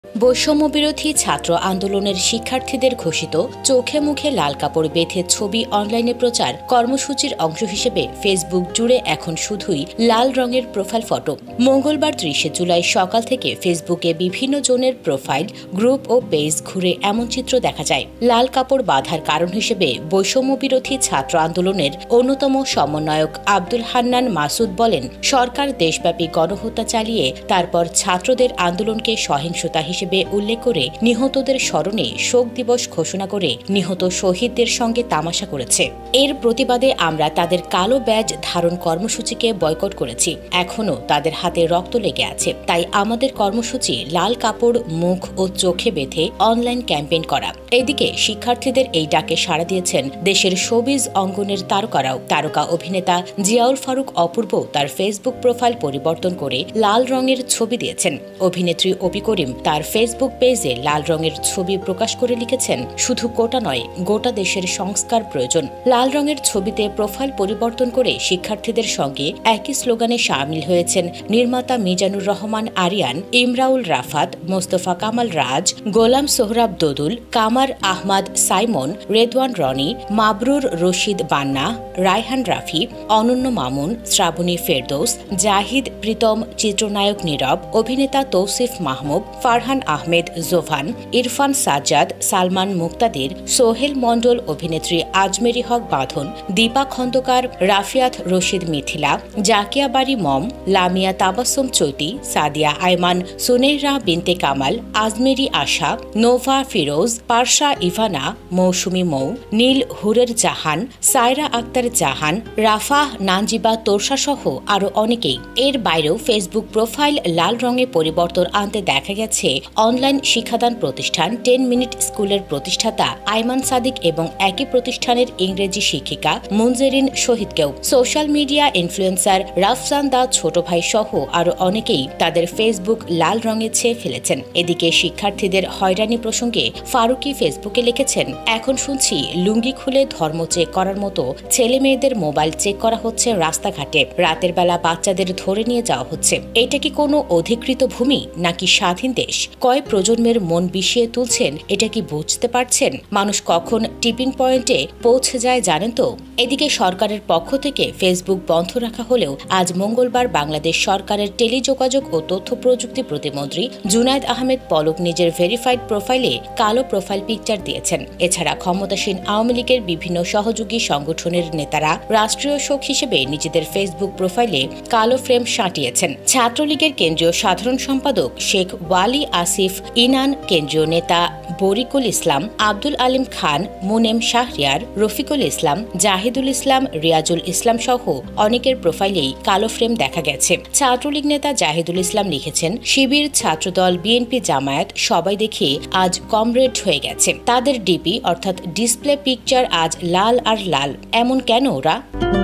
বৈষম্যবিরোধী ছাত্র আন্দোলনের শিক্ষার্থীদের ঘোষিত চোখে মুখে লাল কাপড় বেঁধে ছবি অনলাইনে প্রচার কর্মসূচির অংশ হিসেবে ফেসবুক জুড়ে এখন শুধুই লাল রঙের প্রোফাইল ফটো। মঙ্গলবার ৩০ জুলাই সকাল থেকে ফেসবুকে বিভিন্ন জনের প্রোফাইল, গ্রুপ ও পেজ ঘুরে এমন চিত্র দেখা যায়। লাল কাপড় বাঁধার কারণ হিসেবে বৈষম্যবিরোধী ছাত্র আন্দোলনের অন্যতম সমন্বয়ক আব্দুল হান্নান মাসুদ বলেন, সরকার দেশব্যাপী গণহত্যা চালিয়ে তারপর ছাত্রদের আন্দোলনকে সহিংসতা হিসেবে উল্লেখ করে নিহতদের স্মরণে শোক দিবস ঘোষণা করে নিহত শহীদদের সঙ্গে তামাশা করেছে। এর প্রতিবাদে আমরা তাদের কালো ব্যাজ ধারণ কর্মসূচিকে বয়কট করেছি। এখনও তাদের হাতে রক্ত লেগে আছে। তাই আমাদের কর্মসূচি লাল কাপড় মুখ ও চোখে বেঁধে অনলাইন ক্যাম্পেইন করা। এদিকে শিক্ষার্থীদের এই ডাকে সাড়া দিয়েছেন দেশের শোবিজ অঙ্গনের তারকারাও। তারকা অভিনেতা জিয়াউল ফারুক অপূর্ব তার ফেসবুক প্রোফাইল পরিবর্তন করে লাল রঙের ছবি দিয়েছেন। অভিনেত্রী অপি করিম তার ফেসবুক পেজে লাল রঙের ছবি প্রকাশ করে লিখেছেন, শুধু কোটা নয়, গোটা দেশের সংস্কার প্রয়োজন। লাল রঙের ছবিতে প্রোফাইল পরিবর্তন করে শিক্ষার্থীদের সঙ্গে একই স্লোগানে সামিল হয়েছেন নির্মাতা মিজানুর রহমান আরিয়ান, ইমরাউল রাফাত, মোস্তফা কামাল রাজ, গোলাম সোহরাব দোদুল, কামার আহমদ সাইমন, রেদওয়ান রনি, মাবরুর রশিদ বান্না, রায়হান রাফি, অনন্য মামুন, শ্রাবণী ফেরদৌস, জাহিদ প্রীতম, চিত্রনায়ক নীরব, অভিনেতা তৌসিফ মাহমুদ, ফারহান আহমেদ জোভান, ইরফান সাজ্জাদ, সালমান মুক্তাদির, সোহেল মণ্ডল, অভিনেত্রী আজমেরি হক বাঁধন, দীপা খন্দকার, রাফিয়াত রশিদ মিথিলা, জাকিয়া বাড়ি মম, লামিয়া তাবাসুম চৈতি, সাদিয়া আয়মান, সুনেহরা বিনতে কামাল, আজমেরি আশা, নোভা ফিরোজ, পারশা ইভানা, মৌসুমি মৌ, নীল হুরের জাহান, সায়রা আক্তার জাহান, রাফাহ নানজিবা তোরশা সহ আরও অনেকেই। এর বাইরেও ফেসবুক প্রোফাইল লাল রঙে পরিবর্তন আনতে দেখা গেছে অনলাইন শিক্ষাদান প্রতিষ্ঠান 10 মিনিট স্কুলের প্রতিষ্ঠাতা আইমান সাদিক এবং একই প্রতিষ্ঠানের ইংরেজি শিক্ষিকা মুনজেরিন শহীদকেও। Social media influencer Rafsan the Choto Bhai সহ আরও অনেকেই তাদের ফেসবুক লাল রঙে ছেয়ে ফেলেছেন। এদিকে শিক্ষার্থীদের হয়রানি প্রসঙ্গে ফারুকি ফেসবুকে লিখেছেন, এখন শুনছি লুঙ্গি খুলে ধর্ম চেক করার মতো ছেলে মেয়েদের মোবাইল চেক করা হচ্ছে রাস্তাঘাটে, রাতের বেলা বাচ্চাদের ধরে নিয়ে যাওয়া হচ্ছে। এটা কি কোনো অধিকৃত ভূমি নাকি স্বাধীন দেশ? কয় প্রজন্মের মন বিষিয়ে তুলছেন, এটা কি বুঝতে পারছেন? মানুষ কখন টিপিং পয়েন্টে পৌঁছে যায় জানেন তো? এদিকে সরকারের পক্ষ থেকে ফেসবুক বন্ধ রাখা হলেও আজ মঙ্গলবার বাংলাদেশ সরকারের টেলিযোগাযোগ ও তথ্য প্রযুক্তি প্রতিমন্ত্রী জুনায়েদ আহমেদ পলক নিজের ভেরিফাইড প্রোফাইলে কালো প্রোফাইল পিকচার দিয়েছেন। এছাড়া ক্ষমতাসীন আওয়ামী লীগের বিভিন্ন সহযোগী সংগঠনের নেতারা রাষ্ট্রীয় শোক হিসেবে নিজেদের ফেসবুক প্রোফাইলে কালো ফ্রেম সাঁটিয়েছেন। ছাত্রলীগের কেন্দ্রীয় সাধারণ সম্পাদক শেখ ওয়ালি আসিফ ইনান, কেন্দ্রীয় নেতা বরিকুল ইসলাম, আব্দুল আলিম খান, মুনেম শাহরিয়ার, রফিকুল ইসলাম, জাহিদুল ইসলাম, রিয়াজুল ইসলাম সহ অনেকের প্রোফাইলেই কালো ফ্রেম দেখা গেছে। ছাত্রলীগ নেতা জাহিদুল ইসলাম লিখেছেন, শিবির, ছাত্রদল, বিএনপি, জামায়াত সবাই দেখে আজ কমরেড হয়ে গেছে। তাদের ডিপি অর্থাৎ ডিসপ্লে পিকচার আজ লাল আর লাল। এমন কেন ওরা?